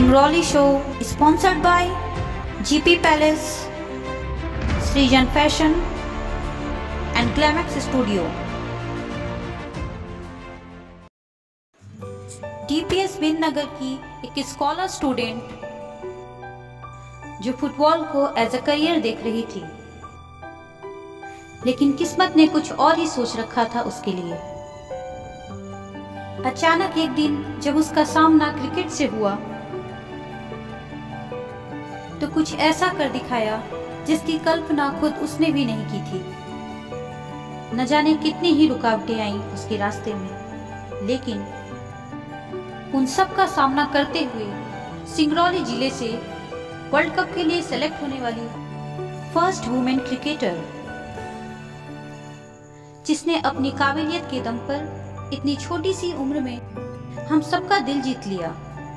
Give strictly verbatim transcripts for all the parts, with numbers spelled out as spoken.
Singrauli show is sponsored by G P Palace, Srijan Fashion and Climax Studio. D P S Binnagar की एक scholar student जो football को as a career देख रही थी, लेकिन किस्मत ने कुछ और ही सोच रखा था उसके लिए। अचानक एक दिन जब उसका सामना क्रिकेट से हुआ तो कुछ ऐसा कर दिखाया जिसकी कल्पना खुद उसने भी नहीं की थी। न जाने कितनी ही रुकावटें आईं उसके रास्ते में, लेकिन उन सब का सामना करते हुए सिंगरौली जिले से वर्ल्ड कप के लिए सेलेक्ट होने वाली फर्स्ट वुमेन क्रिकेटर, जिसने अपनी काबिलियत के दम पर इतनी छोटी सी उम्र में हम सबका दिल जीत लिया।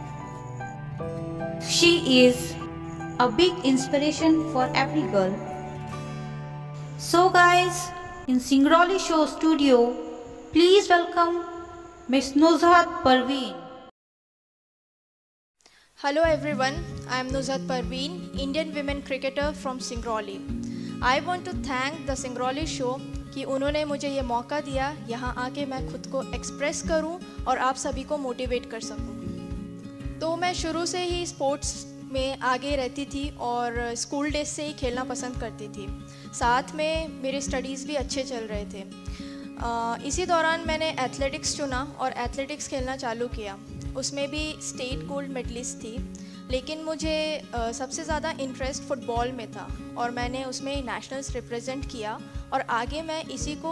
She is a big inspiration for every girl. So guys, in Singrauli Show Studio, please welcome Miss Nuzhat Parveen. Hello everyone, I am Nuzhat Parveen, Indian women cricketer from Singrauli. I want to thank the Singrauli Show कि उन्होंने मुझे ये मौका दिया यहाँ आके मैं खुद को एक्सप्रेस करूँ और आप सभी को मोटिवेट कर सकूँ। तो मैं शुरू से ही स्पोर्ट्स में आगे रहती थी और स्कूल डेज से ही खेलना पसंद करती थी। साथ में मेरे स्टडीज़ भी अच्छे चल रहे थे। आ, इसी दौरान मैंने एथलेटिक्स चुना और एथलेटिक्स खेलना चालू किया। उसमें भी स्टेट गोल्ड मेडलिस्ट थी, लेकिन मुझे आ, सबसे ज़्यादा इंटरेस्ट फ़ुटबॉल में था और मैंने उसमें नेशनल्स रिप्रेजेंट किया और आगे मैं इसी को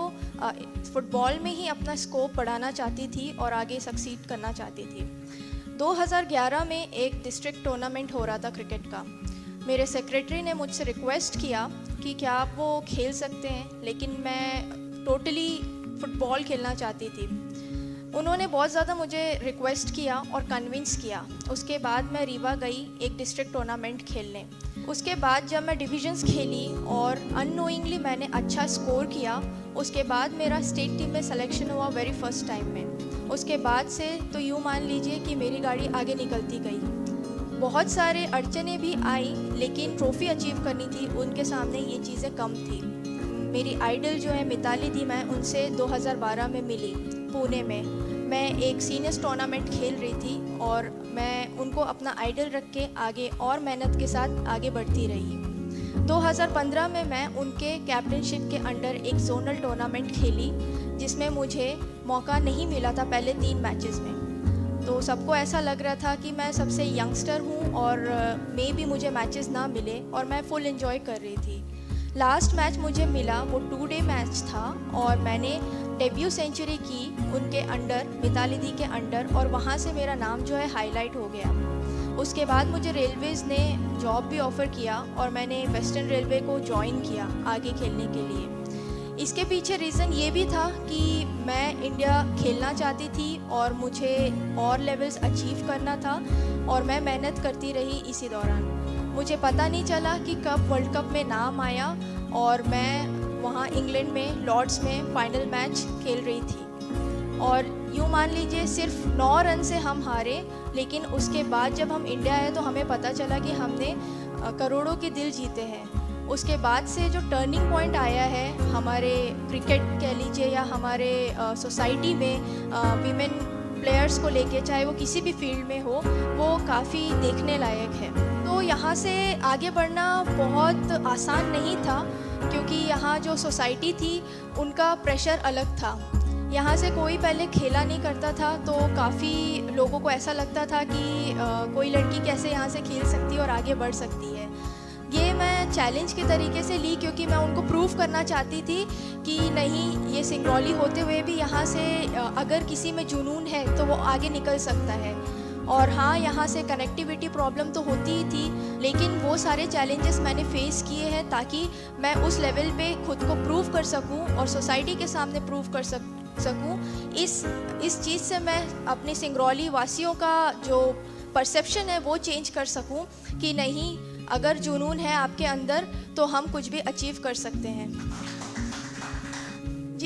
फ़ुटबॉल में ही अपना स्कोप बढ़ाना चाहती थी और आगे सक्सीड करना चाहती थी। दो हज़ार ग्यारह में एक डिस्ट्रिक्ट टूर्नामेंट हो रहा था क्रिकेट का। मेरे सेक्रेटरी ने मुझसे रिक्वेस्ट किया कि क्या आप वो खेल सकते हैं, लेकिन मैं टोटली फ़ुटबॉल खेलना चाहती थी। उन्होंने बहुत ज़्यादा मुझे रिक्वेस्ट किया और कन्विंस किया। उसके बाद मैं रीवा गई एक डिस्ट्रिक्ट टूर्नामेंट खेलने। उसके बाद जब मैं डिविजन्स खेली और अननोइंगली मैंने अच्छा स्कोर किया, उसके बाद मेरा स्टेट टीम में सिलेक्शन हुआ वेरी फर्स्ट टाइम में। उसके बाद से तो यूँ मान लीजिए कि मेरी गाड़ी आगे निकलती गई। बहुत सारे अड़चने भी आई, लेकिन ट्रॉफ़ी अचीव करनी थी, उनके सामने ये चीज़ें कम थी। मेरी आइडल जो है मिताली दी, मैं उनसे दो हज़ार बारह में मिली पुणे में। मैं एक सीनियर्स टूर्नामेंट खेल रही थी और मैं उनको अपना आइडल रख के आगे और मेहनत के साथ आगे बढ़ती रही। दो हज़ार पंद्रह में मैं उनके कैप्टनशिप के अंडर एक जोनल टूर्नामेंट खेली, जिसमें मुझे मौका नहीं मिला था पहले तीन मैचेस में। तो सबको ऐसा लग रहा था कि मैं सबसे यंगस्टर हूँ और मे भी मुझे मैचेस ना मिले, और मैं फुल एंजॉय कर रही थी। लास्ट मैच मुझे मिला, वो टू डे मैच था और मैंने डेब्यू सेंचुरी की उनके अंडर, मिताली दी के अंडर, और वहाँ से मेरा नाम जो है हाईलाइट हो गया। उसके बाद मुझे रेलवेज़ ने जॉब भी ऑफ़र किया और मैंने वेस्टर्न रेलवे को ज्वाइन किया आगे खेलने के लिए। इसके पीछे रीज़न ये भी था कि मैं इंडिया खेलना चाहती थी और मुझे और लेवल्स अचीव करना था, और मैं मेहनत करती रही। इसी दौरान मुझे पता नहीं चला कि कब वर्ल्ड कप में नाम आया और मैं वहाँ इंग्लैंड में लॉर्ड्स में फाइनल मैच खेल रही थी। और यूँ मान लीजिए सिर्फ नौ रन से हम हारे, लेकिन उसके बाद जब हम इंडिया आए तो हमें पता चला कि हमने करोड़ों के दिल जीते हैं। उसके बाद से जो टर्निंग पॉइंट आया है हमारे क्रिकेट कह लीजिए या हमारे सोसाइटी में वीमेन प्लेयर्स को लेके, चाहे वो किसी भी फील्ड में हो, वो काफ़ी देखने लायक है। तो यहाँ से आगे बढ़ना बहुत आसान नहीं था, क्योंकि यहाँ जो सोसाइटी थी उनका प्रेशर अलग था। यहाँ से कोई पहले खेला नहीं करता था, तो काफ़ी लोगों को ऐसा लगता था कि आ, कोई लड़की कैसे यहाँ से खेल सकती है और आगे बढ़ सकती है। ये मैं चैलेंज के तरीके से ली, क्योंकि मैं उनको प्रूव करना चाहती थी कि नहीं, ये सिंगरौली होते हुए भी यहाँ से अगर किसी में जुनून है तो वो आगे निकल सकता है। और हाँ, यहाँ से कनेक्टिविटी प्रॉब्लम तो होती ही थी, लेकिन वो सारे चैलेंजेस मैंने फेस किए हैं ताकि मैं उस लेवल पे खुद को प्रूव कर सकूं और सोसाइटी के सामने प्रूव कर सक सकूं। इस इस चीज़ से मैं अपने सिंगरौली वासियों का जो परसेप्शन है वो चेंज कर सकूं कि नहीं, अगर जुनून है आपके अंदर तो हम कुछ भी अचीव कर सकते हैं। जी,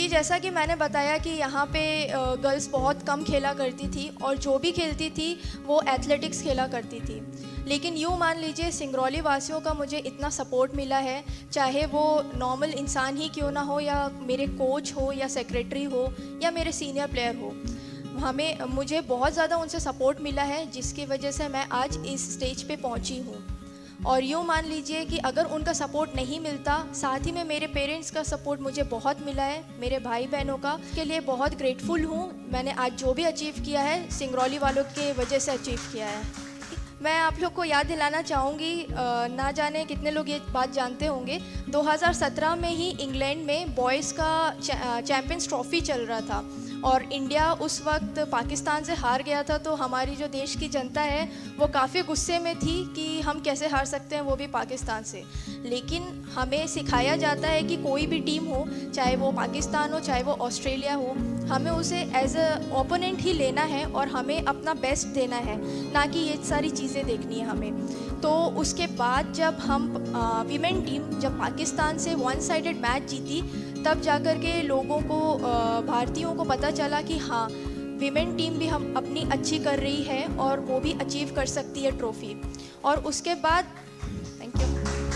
जैसा कि मैंने बताया कि यहाँ पे गर्ल्स बहुत कम खेला करती थी और जो भी खेलती थी वो एथलेटिक्स खेला करती थी। लेकिन यूँ मान लीजिए सिंगरौली वासियों का मुझे इतना सपोर्ट मिला है, चाहे वो नॉर्मल इंसान ही क्यों ना हो, या मेरे कोच हो, या सेक्रेटरी हो, या मेरे सीनियर प्लेयर हो, हमें मुझे बहुत ज़्यादा उनसे सपोर्ट मिला है, जिसकी वजह से मैं आज इस स्टेज पे पहुँची हूँ। और यूँ मान लीजिए कि अगर उनका सपोर्ट नहीं मिलता, साथ ही में मेरे पेरेंट्स का सपोर्ट मुझे बहुत मिला है, मेरे भाई बहनों का, के लिए बहुत ग्रेटफुल हूँ। मैंने आज जो भी अचीव किया है सिंगरौली वालों के वजह से अचीव किया है। मैं आप लोग को याद दिलाना चाहूँगी, ना जाने कितने लोग ये बात जानते होंगे, दो हज़ार सत्रह में ही इंग्लैंड में बॉयज़ का चैम्पियंस ट्रॉफ़ी चल रहा था और इंडिया उस वक्त पाकिस्तान से हार गया था। तो हमारी जो देश की जनता है वो काफ़ी गुस्से में थी कि हम कैसे हार सकते हैं, वो भी पाकिस्तान से। लेकिन हमें सिखाया जाता है कि कोई भी टीम हो, चाहे वो पाकिस्तान हो, चाहे वो ऑस्ट्रेलिया हो, हमें उसे एज अ ओपोनेंट ही लेना है और हमें अपना बेस्ट देना है, ना कि ये सारी चीज़ें देखनी है हमें। तो उसके बाद जब हम वीमेन टीम जब पाकिस्तान से वन साइडेड मैच जीती, तब जाकर के लोगों को, भारतीयों को पता चला कि हाँ, वीमेन टीम भी हम अपनी अच्छी कर रही है और वो भी अचीव कर सकती है ट्रॉफ़ी। और उसके बाद थैंक यू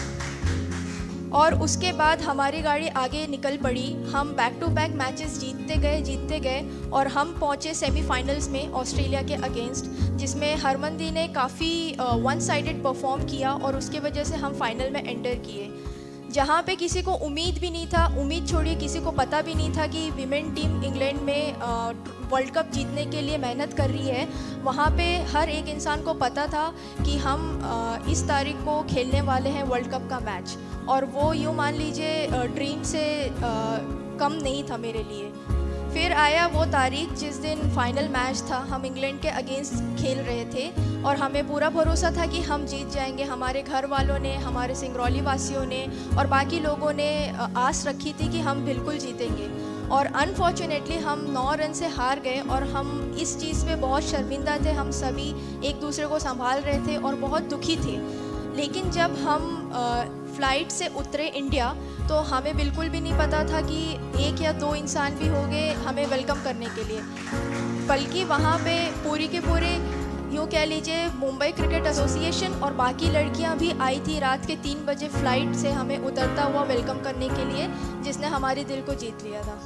और उसके बाद हमारी गाड़ी आगे निकल पड़ी। हम बैक टू बैक मैचेस जीतते गए जीतते गए और हम पहुँचे सेमीफाइनल्स में ऑस्ट्रेलिया के अगेंस्ट, जिसमें हरमनदी ने काफ़ी वन साइडेड परफॉर्म किया और उसके वजह से हम फाइनल में एंटर किए, जहाँ पे किसी को उम्मीद भी नहीं था, उम्मीद छोड़िए किसी को पता भी नहीं था कि वीमेन टीम इंग्लैंड में वर्ल्ड कप जीतने के लिए मेहनत कर रही है। वहाँ पे हर एक इंसान को पता था कि हम आ, इस तारीख को खेलने वाले हैं वर्ल्ड कप का मैच, और वो यूँ मान लीजिए ड्रीम से आ, कम नहीं था मेरे लिए। फिर आया वो तारीख जिस दिन फाइनल मैच था, हम इंग्लैंड के अगेंस्ट खेल रहे थे और हमें पूरा भरोसा था कि हम जीत जाएंगे। हमारे घर वालों ने, हमारे सिंगरौली वासियों ने और बाकी लोगों ने आस रखी थी कि हम बिल्कुल जीतेंगे, और अनफॉर्चुनेटली हम नौ रन से हार गए और हम इस चीज़ पे बहुत शर्मिंदा थे। हम सभी एक दूसरे को संभाल रहे थे और बहुत दुखी थे। लेकिन जब हम फ़्लाइट से उतरे इंडिया, तो हमें बिल्कुल भी नहीं पता था कि एक या दो इंसान भी होंगे हमें वेलकम करने के लिए, बल्कि वहाँ पे पूरी के पूरे यूँ कह लीजिए मुंबई क्रिकेट एसोसिएशन और बाकी लड़कियाँ भी आई थी रात के तीन बजे फ़्लाइट से हमें उतरता हुआ वेलकम करने के लिए, जिसने हमारे दिल को जीत लिया था।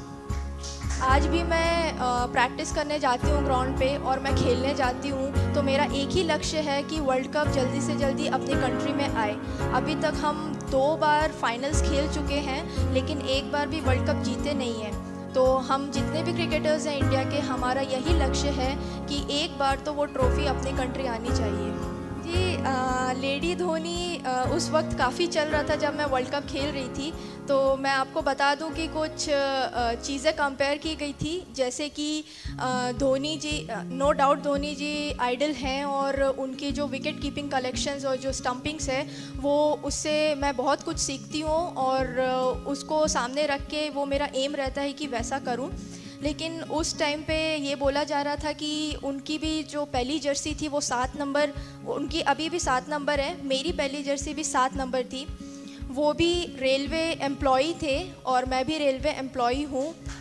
आज भी मैं प्रैक्टिस करने जाती हूँ ग्राउंड पे और मैं खेलने जाती हूँ, तो मेरा एक ही लक्ष्य है कि वर्ल्ड कप जल्दी से जल्दी अपनी कंट्री में आए। अभी तक हम दो बार फाइनल्स खेल चुके हैं, लेकिन एक बार भी वर्ल्ड कप जीते नहीं हैं। तो हम जितने भी क्रिकेटर्स हैं इंडिया के, हमारा यही लक्ष्य है कि एक बार तो वो ट्रॉफ़ी अपनी कंट्री आनी चाहिए। जी, आ, लेडी धोनी आ, उस वक्त काफ़ी चल रहा था जब मैं वर्ल्ड कप खेल रही थी। तो मैं आपको बता दूं कि कुछ चीज़ें कंपेयर की गई थी, जैसे कि Dhoni ji, no doubt Dhoni ji idol हैं और उनकी जो विकेट कीपिंग कलेक्शंस और जो स्टंपिंग्स है, वो उससे मैं बहुत कुछ सीखती हूँ और उसको सामने रख के वो मेरा एम रहता है कि वैसा करूँ। लेकिन उस टाइम पे ये बोला जा रहा था कि उनकी भी जो पहली जर्सी थी वो सात नंबर, उनकी अभी भी सात नंबर है, मेरी पहली जर्सी भी सात नंबर थी। वो भी रेलवे एम्प्लॉई थे और मैं भी रेलवे एम्प्लॉई हूँ।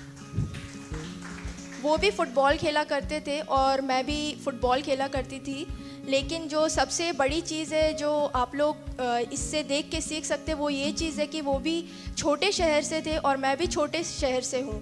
वो भी फ़ुटबॉल खेला करते थे और मैं भी फ़ुटबॉल खेला करती थी। लेकिन जो सबसे बड़ी चीज़ है जो आप लोग इससे देख के सीख सकते, वो ये चीज़ है कि वो भी छोटे शहर से थे और मैं भी छोटे शहर से हूँ।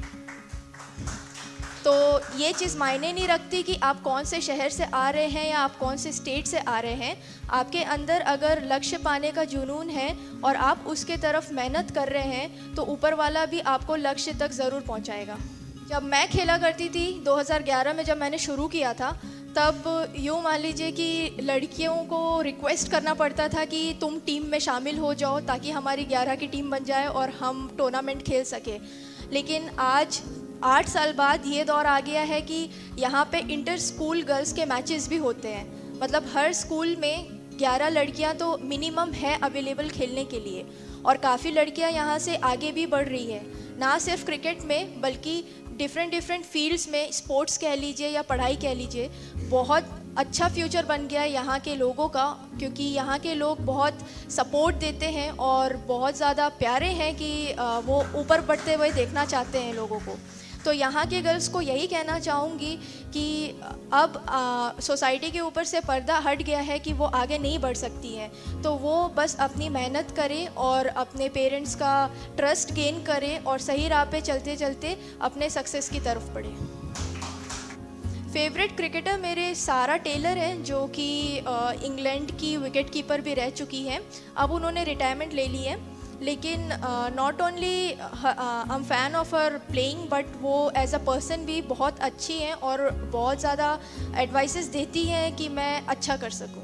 तो ये चीज़ मायने नहीं रखती कि आप कौन से शहर से आ रहे हैं या आप कौन से स्टेट से आ रहे हैं। आपके अंदर अगर लक्ष्य पाने का जुनून है और आप उसके तरफ मेहनत कर रहे हैं, तो ऊपर वाला भी आपको लक्ष्य तक ज़रूर पहुंचाएगा। जब मैं खेला करती थी दो हज़ार ग्यारह में, जब मैंने शुरू किया था, तब यूँ मान लीजिए कि लड़कियों को रिक्वेस्ट करना पड़ता था कि तुम टीम में शामिल हो जाओ ताकि हमारी ग्यारह की टीम बन जाए और हम टूर्नामेंट खेल सके। लेकिन आज आठ साल बाद ये दौर आ गया है कि यहाँ पे इंटर स्कूल गर्ल्स के मैचेस भी होते हैं। मतलब हर स्कूल में ग्यारह लड़कियाँ तो मिनिमम है अवेलेबल खेलने के लिए, और काफ़ी लड़कियाँ यहाँ से आगे भी बढ़ रही है, ना सिर्फ क्रिकेट में बल्कि डिफरेंट डिफरेंट फील्ड्स में, स्पोर्ट्स कह लीजिए या पढ़ाई कह लीजिए। बहुत अच्छा फ्यूचर बन गया है यहाँ के लोगों का, क्योंकि यहाँ के लोग बहुत सपोर्ट देते हैं और बहुत ज़्यादा प्यारे हैं कि वो ऊपर बढ़ते हुए देखना चाहते हैं लोगों को। तो यहाँ के गर्ल्स को यही कहना चाहूँगी कि अब सोसाइटी के ऊपर से पर्दा हट गया है कि वो आगे नहीं बढ़ सकती हैं, तो वो बस अपनी मेहनत करें और अपने पेरेंट्स का ट्रस्ट गेन करें और सही राह पे चलते चलते अपने सक्सेस की तरफ बढ़ें। फेवरेट क्रिकेटर मेरे सारा टेलर हैं, जो कि इंग्लैंड की विकेट कीपर भी रह चुकी हैं। अब उन्होंने रिटायरमेंट ले ली है, लेकिन not only I am fan of her playing, but वो एज अ पर्सन भी बहुत अच्छी हैं और बहुत ज़्यादा एडवाइसेस देती हैं कि मैं अच्छा कर सकूं।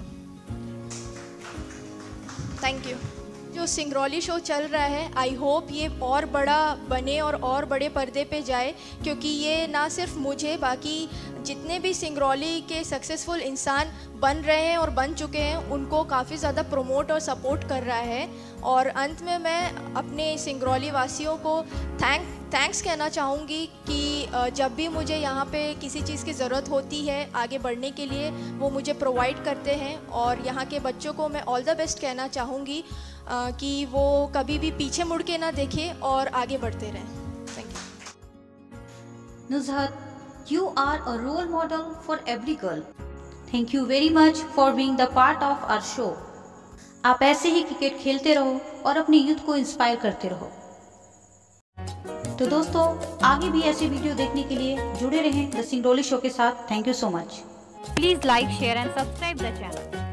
Thank you. जो सिंगरौली शो चल रहा है, आई होप ये और बड़ा बने और और बड़े पर्दे पे जाए, क्योंकि ये ना सिर्फ मुझे, बाकी जितने भी सिंगरौली के सक्सेसफुल इंसान बन रहे हैं और बन चुके हैं उनको काफ़ी ज़्यादा प्रमोट और सपोर्ट कर रहा है। और अंत में मैं अपने सिंगरौली वासियों को थैंक थैंक्स कहना चाहूँगी कि जब भी मुझे यहाँ पे किसी चीज़ की ज़रूरत होती है आगे बढ़ने के लिए, वो मुझे प्रोवाइड करते हैं। और यहाँ के बच्चों को मैं ऑल द बेस्ट कहना चाहूँगी कि वो कभी भी पीछे मुड़ के ना देखें और आगे बढ़ते रहें। Thank you. Nuzhat, you are a role model for every girl. Thank you very much for being the part of our show. आप ऐसे ही क्रिकेट खेलते रहो और अपनी यूथ को इंस्पायर करते रहो। तो दोस्तों, आगे भी ऐसे वीडियो देखने के लिए जुड़े रहें द सिंगरौली शो के साथ। Thank you so much. Please like, share and subscribe the channel.